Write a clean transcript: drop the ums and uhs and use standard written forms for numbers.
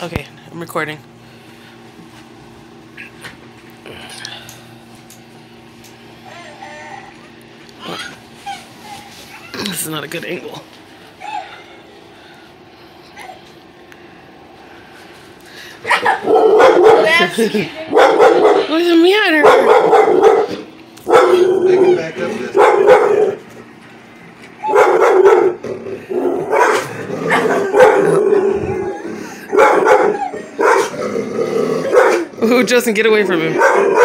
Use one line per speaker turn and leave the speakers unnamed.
Okay, I'm recording. This is not a good angle. What's the matter?
They can back up this.
Ooh, Justin, get away from him.